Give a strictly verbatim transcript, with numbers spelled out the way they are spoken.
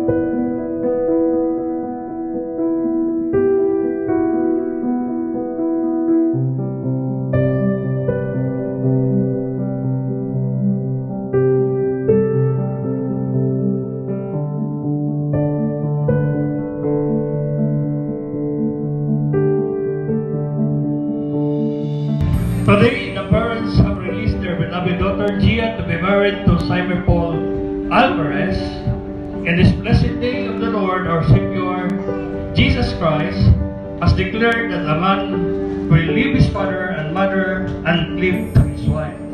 Today, the parents have released their beloved daughter Jhea to be married to Zymer Paul Alvarez. In this blessed day of the Lord, our Savior, Jesus Christ, has declared that a man will leave his father and mother and cleave to his wife,